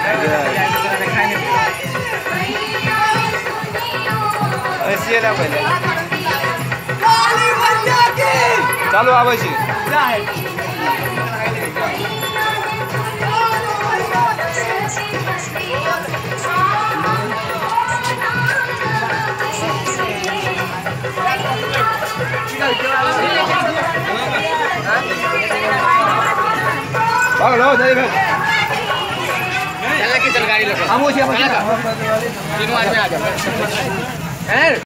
ऐसे ना पहले चालू आवे छी लो जाइए चल की चल गाड़ी लो हम तीनों आदमी आ जाओ हैं।